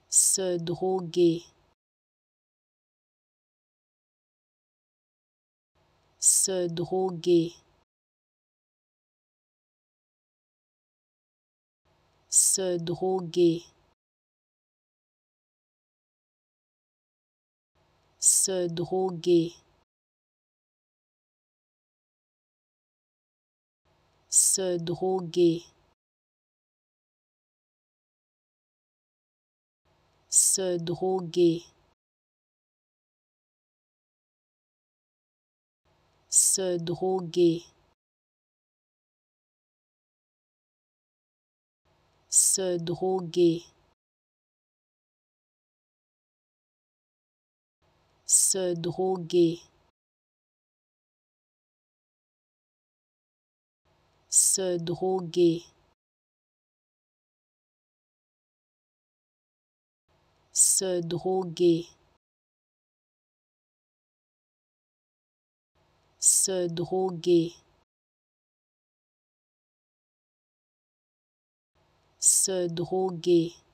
se droguer, se droguer, se droguer, se droguer, se droguer, se droguer, se droguer, se droguer, se droguer, se droguer, se droguer, se droguer, se droguer,